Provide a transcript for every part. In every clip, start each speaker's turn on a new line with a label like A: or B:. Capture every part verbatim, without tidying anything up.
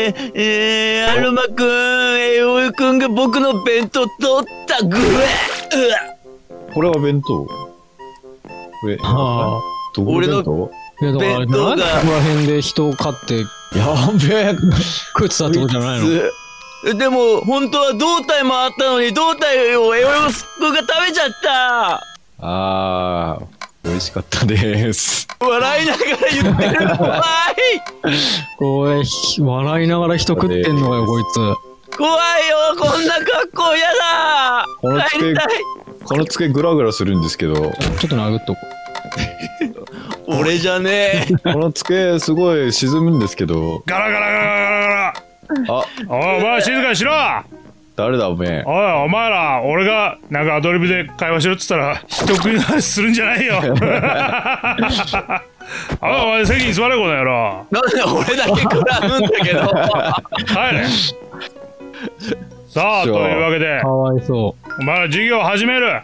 A: ー、えー、アロマくん、えおいくんが僕の弁当取ったぐらい。
B: これは弁当？これ、
C: ああ。
B: どこの弁当？
C: いやだから、
A: 弁当が
C: なんでここら辺で人を飼って
B: やべえ。
C: 食ってたってことじゃないの？
A: でも、本当は胴体もあったのに、胴体をエオヨスくんが食べちゃった。
B: あー、美味しかったです。
A: 笑いながら言ってる。怖い。
C: これ、笑いながら人食ってんのかよ、こいつ。
A: 怖いよ、こんな格好やだ。
B: この机
A: 帰りたい。
B: この机グラグラするんですけど、
C: ちょっと殴っとこ
A: 俺じゃねえ。
B: この机すごい沈むんですけど、
D: ガラガラガラガラガラ。
B: あ、
D: おい、お前静かにしろ。
B: 誰だおめえ。
D: おい、お前ら、俺がなんかアドリブで会話しろっつったら人食いの話するんじゃないよ。あ、お前席に座れこの野郎。
A: なんで俺だけ食らうんだけど。
D: 帰れ。さあ、というわけで
C: う。かわいそ
D: お前ら授業を始める。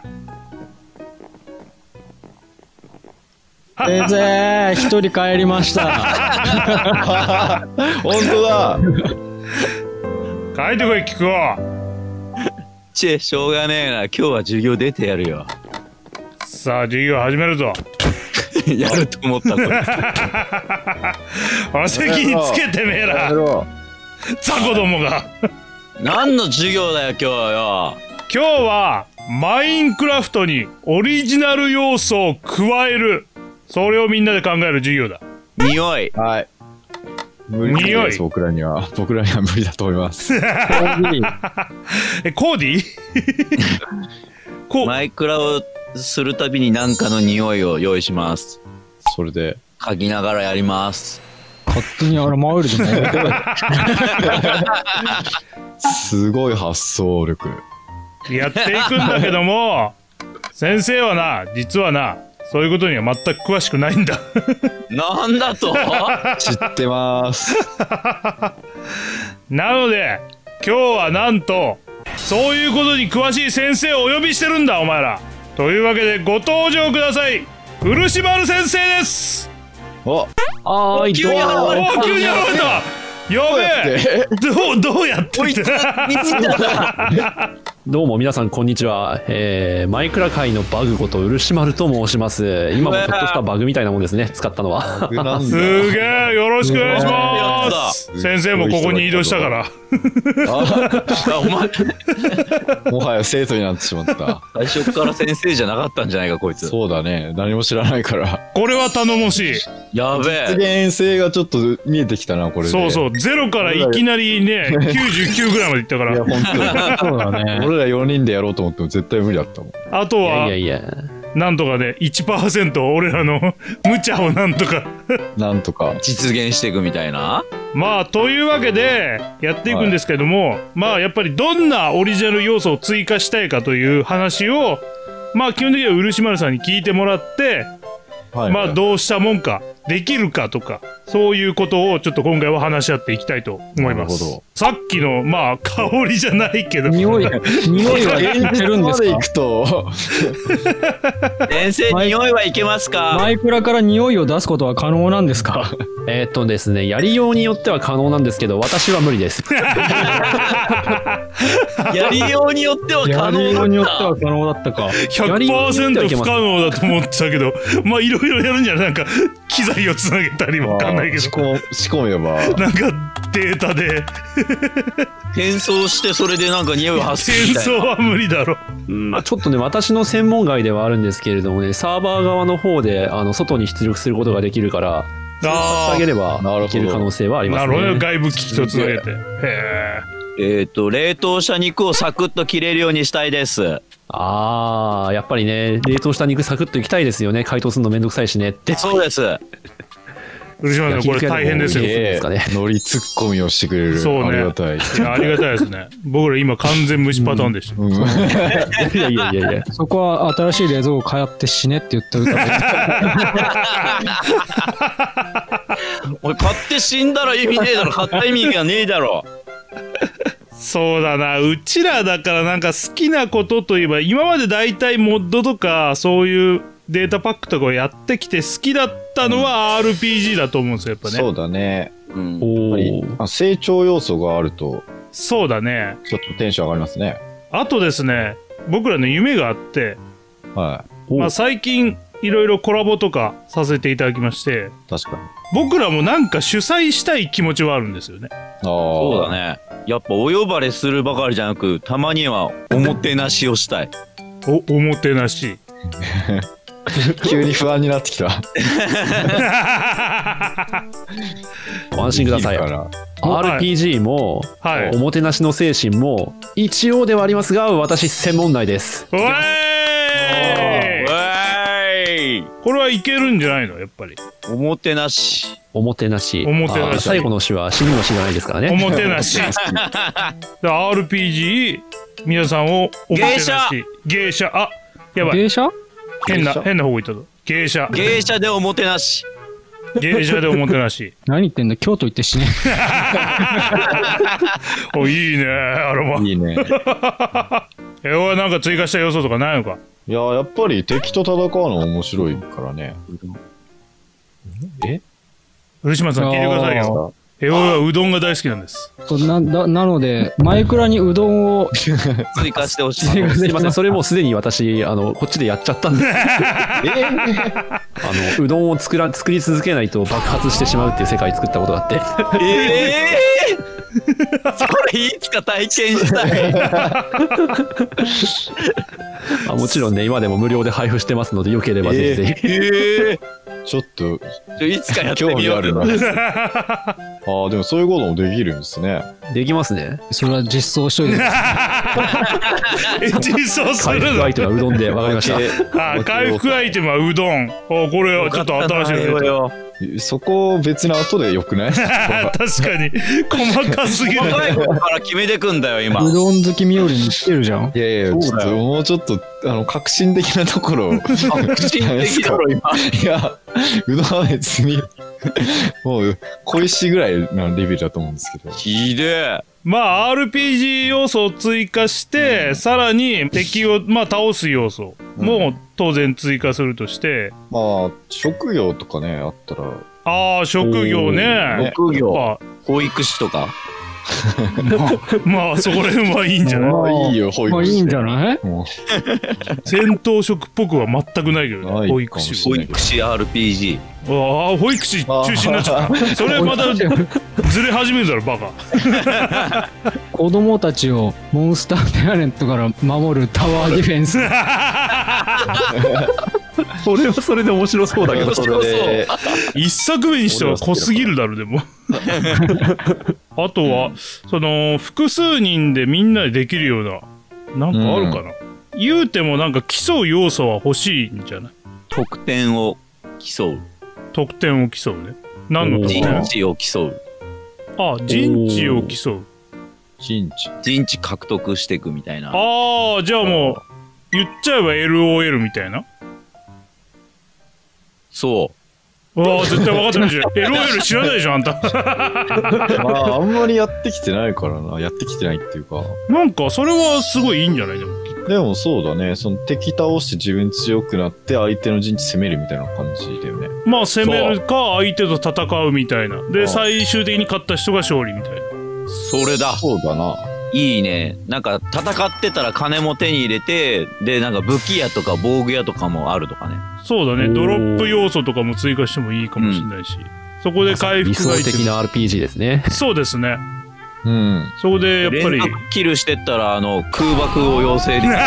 C: う。先生、一人帰りました。
B: 本当だ。
D: 帰ってこい、聞くわ。
A: チェ、しょうがねえな。今日は授業出てやるよ。
D: さあ、授業始めるぞ。
A: やると思ったこれ。
D: おい、席につけてめえ
B: や
D: ら。
B: めろ。
D: 雑魚どもが。
A: 何の授業だよ今日はよ。
D: 今日はマインクラフトにオリジナル要素を加える、それをみんなで考える授業だ。
A: 匂い。
B: はい。無理
D: 匂い
B: です、僕らには。僕らには無理だと思います。
D: え、コーディこ
A: マイクラをするたびに何かの匂いを用意します。
B: それで。
A: 嗅ぎながらやります。
C: 勝手にあれ、マイルドね。
B: すごい発想力。
D: やっていくんだけども、先生はな、実はな、そういうことには全く詳しくないんだ。
A: なんだと。
B: 知ってます。
D: なので、今日はなんと、そういうことに詳しい先生をお呼びしてるんだ、お前ら。というわけで、ご登場ください。漆丸先生です。
B: お、
C: あー、い
A: 急に現れ
D: おー、急に現れた。やべえ。どう、どうやって
A: こいつ、忍者だ。
E: どうも皆さんこんにちは、えー、マイクラ界のバグこと漆丸と申します。今もちょっとしたバグみたいなもんですね、使ったのは。
B: なんだ。
D: すげえ、よろしくお願いします。先生もここに移動したから。
A: あお前、
B: もはや生徒になってしまった。
A: 最初から先生じゃなかったんじゃないかこいつ。
B: そうだね。何も知らないから。
D: これは頼もしい。
A: やべ
B: 実
A: え。
B: 現性がちょっと見えてきたな、これで。
D: そうそう、ゼロからいきなりね、きゅうじゅうきゅうぐらいまでいったか
B: いや、
D: ら。
B: 本当に。
C: そうだね。
B: 俺らよにんでやろうと思っても絶対無理だったもん。
D: あと
E: いやいや
D: はい
E: や。
D: なんとかね、いちパーセント俺らの無茶をなんとか。
B: なんとか。
A: 実現していくみたいな。
D: まあ、というわけで、やっていくんですけども、まあ、やっぱりどんなオリジナル要素を追加したいかという話を、まあ、基本的には漆丸さんに聞いてもらって、
B: はい、
D: まあ、どうしたもんか、できるかとか、そういうことをちょっと今回は話し合っていきたいと思います
B: なるほど。
D: さっきの、まあ、香りじゃないけど。
C: 匂い、匂いは
B: 現
C: いける
B: 実まで行
C: んですか？
B: くと、
A: 先生、匂いはいけますか？
C: マイクラから匂いを出すことは可能なんですか？
E: えーっとですね、やりようによっては可能なんですけど、私は無理です。
A: やりようによっては
C: や
A: 可能
C: りようによって
A: だった。
C: は可能だったか。
D: ひゃくパーセント 不可能だと思ってたけど、まあいろいろやるんじゃないなんか機材をつなげたりわかんないけど、
B: 仕込仕込めば。
D: なんかデータで
A: 転送してそれでなんか匂いを発する
D: 戦
A: みたいな。
D: 争は無理だろ。
E: うんまあ、ちょっとね、私の専門外ではあるんですけれどもね、サーバー側の方であの外に出力することができるから、通過してあげれば
B: なるほど
E: いける可能性はあります
D: なるほどね、
E: ね。
D: 外部機器とつなげて。へえ。
A: えっと、冷凍した肉をサクッと切れるようにしたいです。
E: あー、やっぱりね、冷凍した肉サクッといきたいですよね。解凍するのめんどくさいしねって。
A: そうです。
D: 漆丸さん、これ大変ですよ。い
E: 焼肉屋でも
B: ええノリツッコミをしてくれる。
D: そうね
B: ありがたい。
D: や、ありがたいですね。僕ら今完全無視パターンでした。
B: うん、
E: いやいやいやいや。
C: そこは新しい冷蔵庫買って死ねって言ってるから。
A: おい、買って死んだら意味ねえだろ。買った意味がねえだろ。
D: そうだな、うちらだからなんか好きなことといえば、今までだいたいモッドとかそういうデータパックとかをやってきて好きだったのは アールピージー だと思うんですよ、やっぱね。
B: そうだね。
A: うん。
E: お
B: やっぱり
E: ー。
B: あ成長要素があると、
D: そうだね。
B: ちょっとテンション上がりますね。
D: あとですね、僕らの夢があって、
B: は
E: お
D: まあ、最近いろいろコラボとかさせていただきまして、
B: い。確かに。
D: 僕らもなんか主催したい気持ちはあるんですよね。
B: ああ。
A: そうだね。やっぱお呼ばれするばかりじゃなく、たまにはおもてなしをしたい。
D: お、おもてなし。
B: 急に不安になってきた。
E: ご安心ください
B: いいか
E: よ。
B: ら
E: アールピージー も、
D: はい
E: おもてなしの精神も、一応ではありますが、私専門内です。
D: おーい
A: わーい。
D: これはいけるんじゃないのやっぱり。
A: おもてなし。
E: おもてなし。
D: おもてなし
E: あー最後の詩は死にの詩じゃないですからね。
D: おもてなし。で アールピージー、皆さんをおもてなし。芸者。あ、やばい。
C: 芸者
D: 変な、
B: 芸者
D: 変な方向行ったぞ。芸者。
A: 芸者でおもてなし。
D: 芸者でおもてなし。
C: 何言ってんだ京都行って死ね。
D: お、いいね、アロマ。
B: いいね。
D: え、おい、なんか追加した要素とかないのか。
B: いや、やっぱり敵と戦うの面白いからね。え
D: 古島さん聞いてくださいよ。え、おいはうどんが大好きなんです。
C: そうなななので、マイクラにうどんを
A: 追加してほしい。
C: 追加
E: すいません、それもうすでに私、あの、こっちでやっちゃったんで、あの、うどんを作ら、作り続けないと爆発してしまうっていう世界作ったことがあって、
A: ええー、それいつか体験したい。
E: あもちろんね、今でも無料で配布してますので、よければぜひぜひ。
A: ええ
B: ちょっと、
A: ー、ちょいつかやって
B: 興
A: みよう
B: 味あるな。ああ、でもそういうこともできるんですね。
E: できますね。
C: それは実装しといてくださ
D: え、実装するの
E: 回復アイテムはうどんで、わかりました。
D: あ、回復アイテムはうどん。お、これはちょっと新しいの出た。
A: よ。
B: そこ別に後でよくない？
D: 確かに細かすぎる。
A: 若い頃から決めてくんだよ今。
C: い。うどん好きみよりに来てるじゃん。
B: いやいや、ちょっともうちょっと、あの、革新的なところを。革
A: 新的だろ今。
B: いや、うどんは別に、もう、小石ぐらいのレベルだと思うんですけど。
A: ひでえ。
D: まあ アールピージー 要素を追加して、さらに敵をまあ倒す要素も当然追加するとして、
B: まあ、職業とかね、あったら、
D: ああ職業ね。
A: 職業、
D: ま
A: 保育士とか。
D: あ、まあそこら辺はいいんじゃない。
B: まあいいよ、保育士。
C: まあいいんじゃない
B: も
D: 戦闘職っぽくは全くないけどね、
B: ない
D: 保育士
B: かもしれ
A: 保育士 アールピージ
D: は。ああ保育士中心になっちゃった。それまたずれ始めるだろバカ。
C: 子供たちをモンスターペアレントから守るタワーディフェンス。
E: それはそれで面白そうだけど、
B: う。それで、
D: 一作目にしては濃すぎるだろでも。あとはその複数人でみんなでできるようななんかあるかな、言うてもなんか競う要素は欲しいんじゃない。
A: 得点を競う。
D: 得点を競うね。何の得
A: 陣
D: 点？
A: 地を競う。
D: あ、陣地を競う。
B: 陣地。
A: 陣地獲得していくみたいな。
D: ああ、じゃあもう言っちゃえば エルオーエル みたいな。
A: そ
D: ああ、絶対分かってないじゃん。エルオーエル 知らないでしょあんた。
B: まあ、あんまりやってきてないからな。やってきてないっていうか。
D: なんかそれはすごいいいんじゃないでも。
B: でもそうだね。その敵倒して自分強くなって相手の陣地攻めるみたいな感じだよね。
D: まあ攻めるか相手と戦うみたいな。で
B: あ
D: 最終的に勝った人が勝利みたいな。
A: う。それだ。
B: そうだな。
A: いいね。なんか戦ってたら金も手に入れて、で、なんか武器屋とか防具屋とかもあるとかね。
D: そうだね。
E: おー
D: ドロップ要素とかも追加してもいいかもしれないし。そこで回
E: 理
D: 復が
E: 想的な アールピージー ですね。
D: そうですね。
B: うん。
D: そこでやっぱり
A: 連続キルしてったら、あの、空爆を要請できる。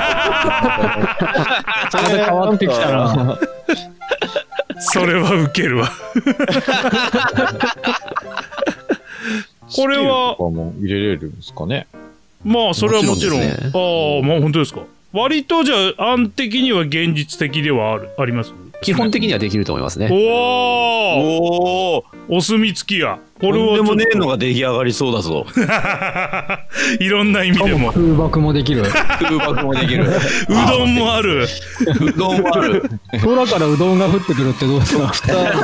C: それで変わってきたな。
D: それはウケるわ。これは
B: スキルとかも入れれるんですかね。
D: まあそれはもちろん。
E: もちろんですね
D: ああ、まあ本当ですか。割とじゃあ案的には現実的ではあるあります。
E: 基本的にはできると思いますね。
D: おお、
A: おお。
D: お墨付きや。これは
A: とんでもねえ
D: ちょっ
A: のが出来上がりそうだぞ。
D: といろんな意味でも。
C: 空爆もできる。
A: 空爆もできる。
D: うどんもある。
A: うどんもある。
C: 空からうどんが降ってくるってどうですか？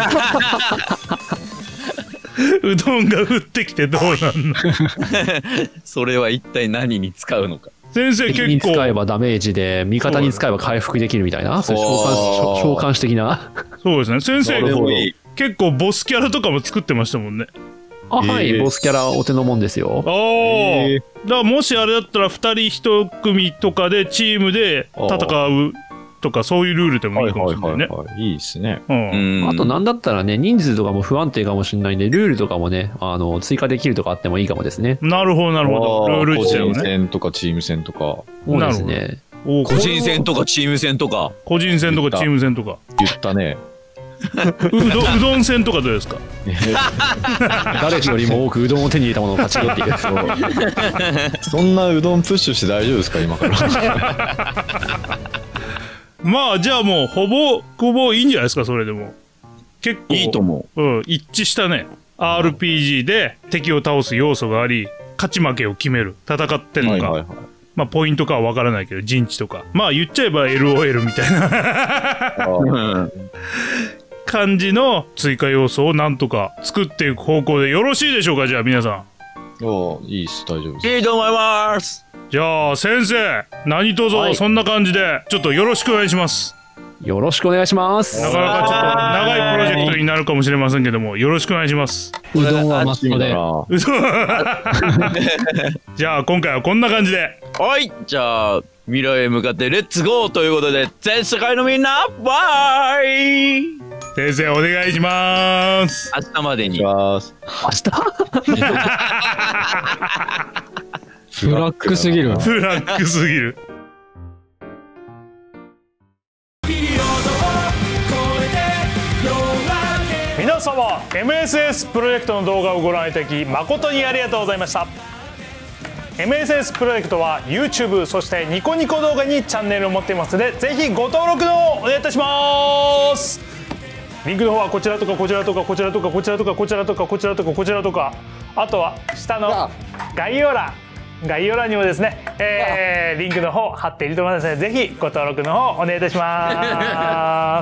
D: うどんが降ってきてどうなんの。
A: それは一体何に使うのか。
D: 先生
E: 敵に
D: 結構
E: 使えばダメージで、味方に使えば回復できるみたいな、そういう召喚
B: おー
E: 召喚師的な。
D: そうですね。先生
B: なるほど
A: いい。
D: 結構ボスキャラとかも作ってましたもんね。
E: あ、はい、
B: えー
E: ボスキャラお手のもんですよ。
D: おお、
B: えー
D: だからもしあれだったらふたりひと組とかでチームで戦うとかそういうルールでもいいかもしれないね。
B: はい。いいですね。
D: うん
A: うん
E: あと、なんだったらね、人数とかも不安定かもしれないんで、ルールとかもね、あの、追加できるとかあってもいいかもですね。
D: なるほどなるほど。ルール
B: 個人
D: 自体をね。
B: 戦とかチーム戦とか
E: そうですね。
D: おー
A: 個人戦とかチーム戦とか。
D: 個人戦とかチーム戦とか。
B: 言ったね。
D: うどうどん戦とかどうですか？
E: 誰よりも多くうどんを手に入れたものを勝ち取っていく。
B: そんなうどんプッシュして大丈夫ですか今から。
D: まあじゃあもうほぼほぼいいんじゃないですかそれでも。結構
A: いいと思
D: うん、一致したね。アールピージー で敵を倒す要素があり、勝ち負けを決める。戦ってんのか。
B: はいはいはい。
D: まあポイントかはわからないけど、陣地とか。まあ言っちゃえば エルオーエル みたいな
A: う。うん
D: 感じの追加要素をなんとか作っていく方向でよろしいでしょうか、じゃあ皆さん。
B: おーいいっす、大丈夫です。
A: いいと思います。
D: じゃあ先生、何卒
E: はい
D: そんな感じで、ちょっとよろしくお願いします。
E: よろしくお願いします。
D: なかなかちょっと長いプロジェクトになるかもしれませんけども、よろしくお願いします。
C: うどんはマストで。
D: うそじゃあ今回はこんな感じで。
A: はい。じゃあ、未来へ向かってレッツゴーということで、全世界のみんな、バイ
D: 先生お願いします。
A: 明日までに。
B: お願いします
E: 明日
C: ブラックすぎる。
D: ブラックすぎる。皆様 エムエスエス プロジェクトの動画をご覧いただき誠にありがとうございました。 エムエスエス プロジェクトは YouTube そしてニコニコ動画にチャンネルを持っていますので、ぜひご登録の方お願いいたします。リンクの方はこちらとかこちらとかこちらとかこちらとかこちらとかこちらとかこちらとか、あとは下の概要欄概要欄にもですね、えー、リンクの方貼っていると思いますので、ぜひご登録の方お願いいたします。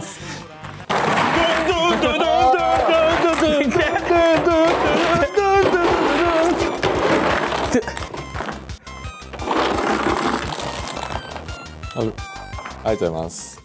F: ありがとうございます。